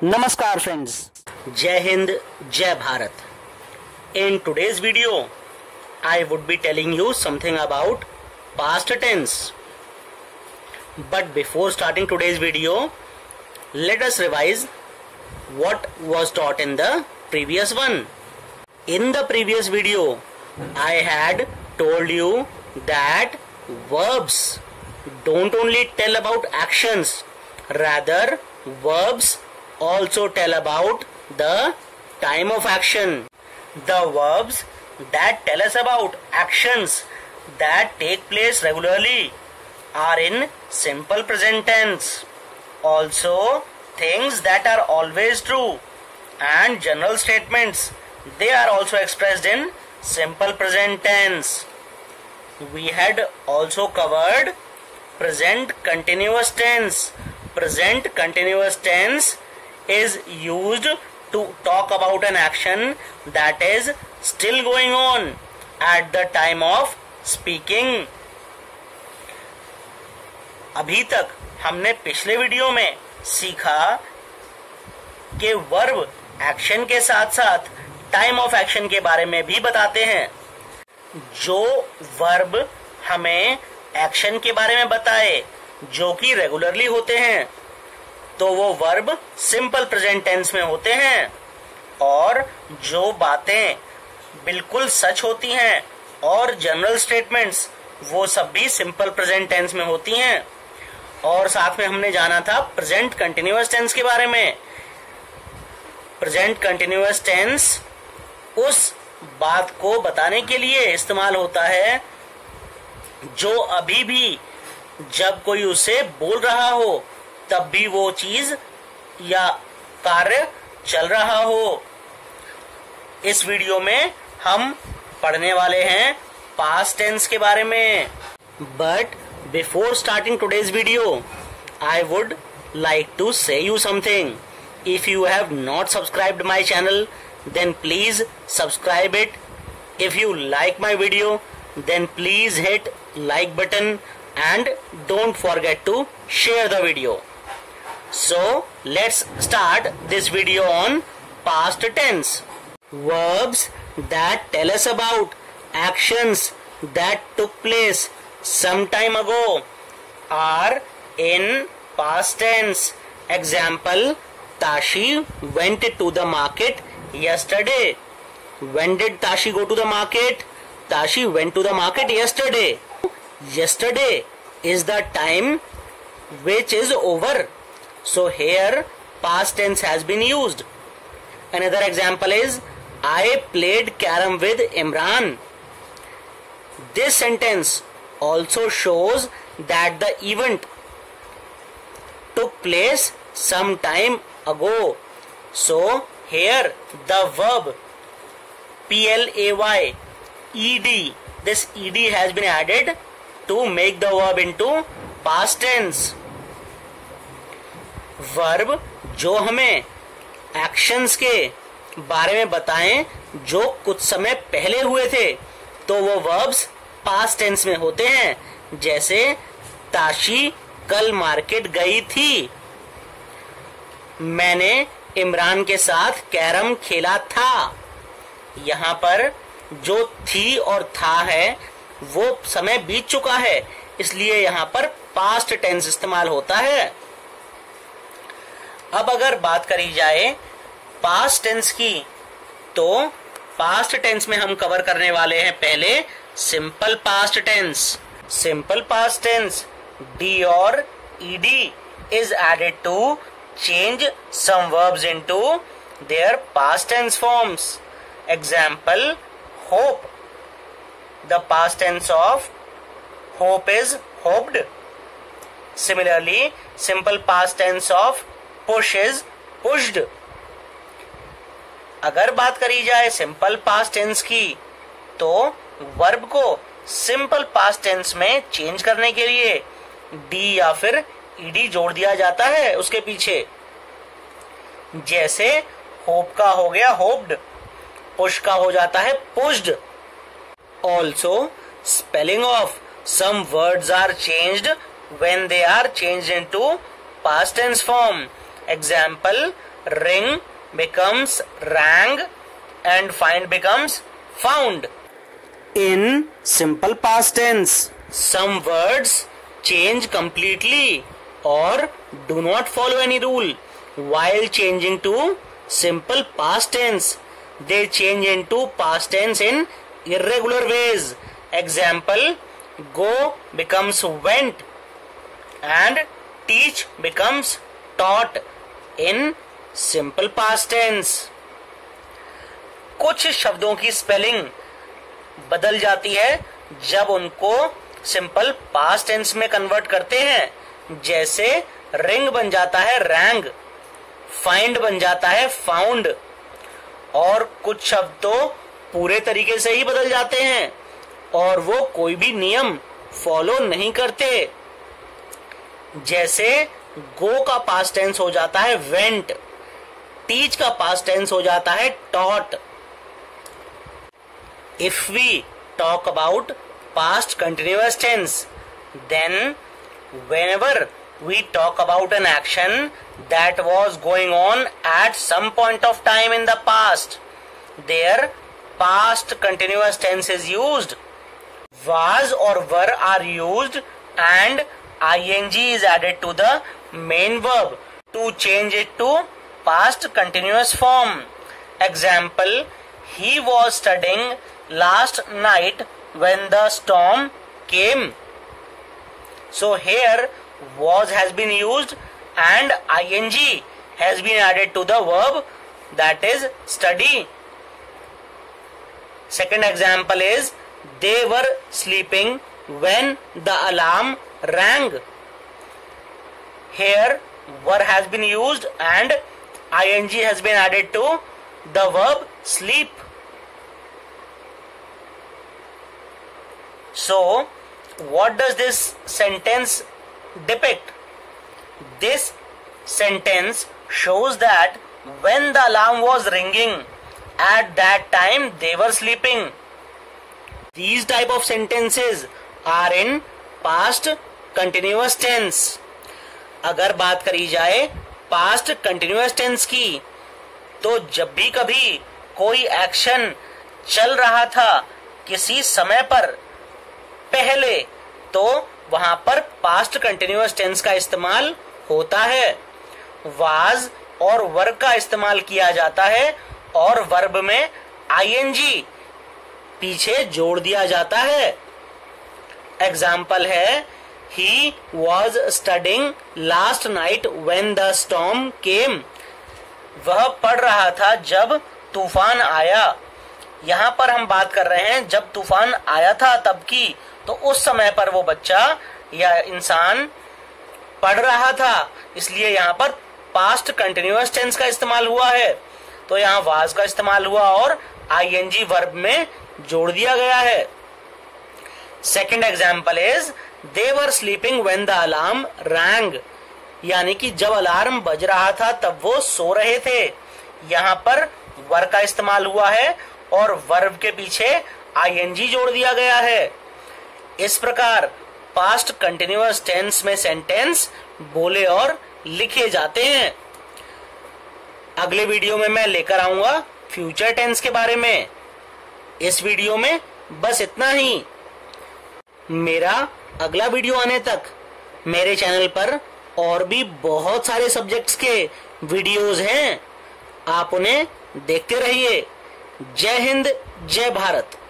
नमस्कार फ्रेंड्स, जय हिंद, जय Bharat. In today's video, I would be telling you something about past tense. But before starting today's video, let us revise what was taught in the previous one. In the previous video, I had told you that verbs don't only tell about actions, rather verbs also tell about the time of action. The verbs that tell us about actions that take place regularly are in simple present tense. Also, things that are always true and general statements, they are also expressed in simple present tense. We had also covered present continuous tense. Present continuous tense is used to talk about an action that is still going on at the time of speaking. अभी तक हमने पिछले video में सीखा कि verb action के साथ साथ टाइम ऑफ एक्शन के बारे में भी बताते हैं. जो वर्ब हमें एक्शन के बारे में बताए जो कि रेगुलरली होते हैं तो वो वर्ब सिंपल प्रेजेंट टेंस में होते हैं, और जो बातें बिल्कुल सच होती हैं और जनरल स्टेटमेंट्स वो सब भी सिंपल प्रेजेंट टेंस में होती हैं. और साथ में हमने जाना था प्रेजेंट कंटिन्यूअस टेंस के बारे में. प्रेजेंट कंटिन्यूअस टेंस उस बात को बताने के लिए इस्तेमाल होता है जो अभी भी जब कोई उसे बोल रहा हो तब भी वो चीज या कार्य चल रहा हो. इस वीडियो में हम पढ़ने वाले हैं पास्ट टेंस के बारे में. But before starting today's video I would like to say you something. If you have not subscribed my channel then please subscribe it. If you like my video then please hit like button and don't forget to share the video. So let's start this video on past tense. Verbs that tell us about actions that took place some time ago are in past tense. Example, Tashi went to the market yesterday. When did Tashi go to the market? Tashi went to the market yesterday. Yesterday is the time which is over. So here past tense has been used. Another example is I played carom with Imran. This sentence also shows that the event took place some time ago. So here the verb play ed, this ed has been added to make the verb into past tense. Verb जो हमें actions के बारे में बताएं जो कुछ समय पहले हुए थे तो वो वर्ब्स पास्ट टेंस में होते हैं. जैसे ताशी कल मार्केट गई थी. मैंने इमरान के साथ कैरम खेला था. यहाँ पर जो थी और था है वो समय बीत चुका है, इसलिए यहाँ पर पास्ट टेंस इस्तेमाल होता है. अब अगर बात करी जाए पास्ट टेंस की तो पास्ट टेंस में हम कवर करने वाले हैं पहले simple past tense. Simple past tense D और ED is added to change some verbs into their past tense forms. Example, hope. The past tense of hope is hoped. Similarly, simple past tense of push is pushed. अगर बात करी जाए simple past tense की तो verb को simple past tense में change करने के लिए डी या फिर ईडी जोड़ दिया जाता है उसके पीछे. जैसे होप का हो गया होप्ड, पुश का हो जाता है pushed. Also spelling of some words are changed when they are changed into past tense form. Example, ring becomes rang and find becomes found. In simple past tense, some words change completely or do not follow any rule. While changing to simple past tense, they change into past tense in irregular ways. Example, go becomes went and teach becomes taught in simple past tense. कुछ शब्दों की spelling बदल जाती है जब उनको simple past tense में convert करते हैं. जैसे रिंग बन जाता है रैंग, फाइंड बन जाता है फाउंड, और कुछ शब्द तो पूरे तरीके से ही बदल जाते हैं और वो कोई भी नियम फॉलो नहीं करते. जैसे गो का पास्ट टेंस हो जाता है वेंट, टीच का पास्ट टेंस हो जाता है taught. If we talk about past continuous tense, then whenever we talk about an action that was going on at some point of time in the past, there past continuous tense is used. Was or were are used and ing is added to the main verb to change it to past continuous form. Example, he was studying last night when the storm came. So here was has been used and ing has been added to the verb, that is study. Second example is, they were sleeping when the alarm rang. Here were has been used and ing has been added to the verb sleep. So, what does this sentence depict? This sentence shows that when the alarm was ringing, at that time they were sleeping. These type of sentences are in past continuous tense. अगर बात करी जाए past continuous tense की, तो जब भी कभी कोई एक्शन चल रहा था किसी समय पर पहले, तो वहां पर पास्ट कंटिन्यूअस टेंस का इस्तेमाल होता है. वाज और वर्ब का इस्तेमाल किया जाता है और वर्ब में आईएनजी पीछे जोड़ दिया जाता है. एग्जाम्पल है, he was studying last night when the storm came. वह पढ़ रहा था जब तूफान आया. यहां पर हम बात कर रहे हैं जब तूफान आया था तब की, तो उस समय पर वो बच्चा या इंसान पढ़ रहा था, इसलिए यहाँ पर पास्ट कंटिन्यूअस टेंस का इस्तेमाल हुआ है. तो यहाँ वाज का इस्तेमाल हुआ और आईएनजी वर्ब में जोड़ दिया गया है. Second example is, they were sleeping when the alarm rang. यानी कि जब अलार्म बज रहा था तब वो सो रहे थे. यहाँ पर वर का इस्तेमाल हुआ है और वर्ब के पीछे आईएनजी जोड़ दिया गया है. इस प्रकार पास्ट कंटिन्यूअस टेंस में सेंटेंस बोले और लिखे जाते हैं. अगले वीडियो में मैं लेकर आऊंगा फ्यूचर टेंस के बारे में. इस वीडियो में बस इतना ही. मेरा अगला वीडियो आने तक मेरे चैनल पर और भी बहुत सारे सब्जेक्ट्स के वीडियोस हैं, आप उन्हें देखते रहिए. जय हिंद, जय भारत.